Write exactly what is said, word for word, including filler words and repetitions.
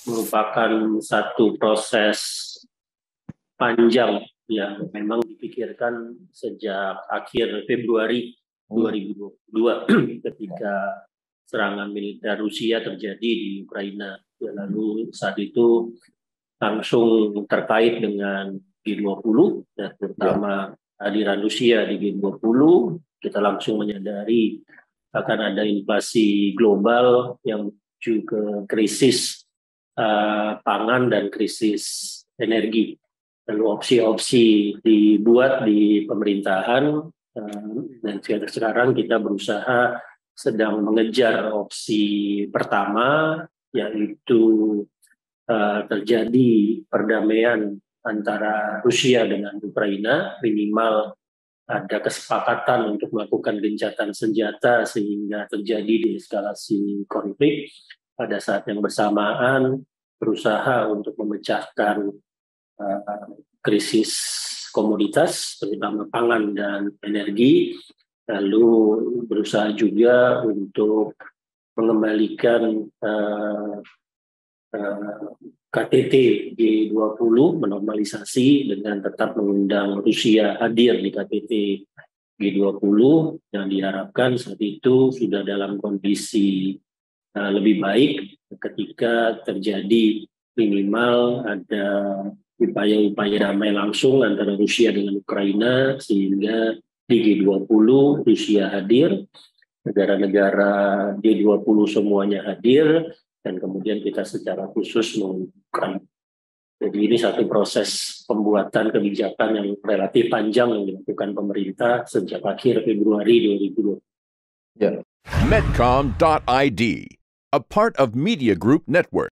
merupakan satu proses panjang yang memang dipikirkan sejak akhir Februari dua ribu dua puluh dua ketika serangan militer Rusia terjadi di Ukraina. Ya, lalu saat itu langsung terkait dengan G dua puluh, ya, terutama hadiran Rusia di G dua puluh, kita langsung menyadari akan ada inflasi global yang juga krisis uh, pangan dan krisis energi. Lalu opsi-opsi dibuat di pemerintahan, uh, dan sekarang kita berusaha sedang mengejar opsi pertama, yaitu uh, terjadi perdamaian antara Rusia dengan Ukraina, minimal ada kesepakatan untuk melakukan gencatan senjata sehingga terjadi deeskalasi konflik. Pada saat yang bersamaan berusaha untuk memecahkan uh, krisis komoditas, terutama pangan dan energi, lalu berusaha juga untuk mengembalikan uh, uh, K T T G dua puluh, menormalisasi dengan tetap mengundang Rusia hadir di K T T G dua puluh, yang diharapkan saat itu sudah dalam kondisi uh, lebih baik ketika terjadi minimal ada upaya-upaya damai langsung antara Rusia dengan Ukraina, sehingga di G dua puluh Rusia hadir, negara-negara G dua puluh semuanya hadir, dan kemudian kita secara khusus mengumumkan. Jadi ini satu proses pembuatan kebijakan yang relatif panjang yang dilakukan pemerintah sejak akhir Februari dua ribu dua puluh. Yeah. Medcom dot I D, a part of Media Group Network.